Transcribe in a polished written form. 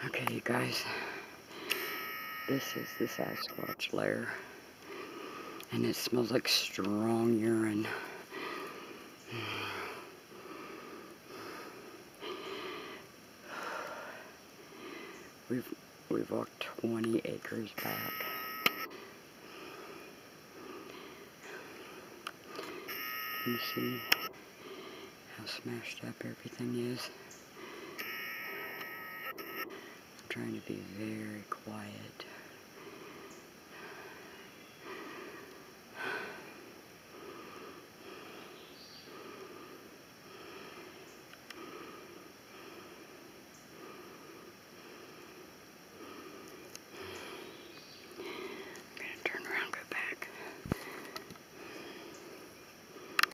Okay, you guys, this is the Sasquatch lair, and it smells like strong urine. We've walked 20 acres back. Can you see how smashed up everything is? I'm trying to be very quiet.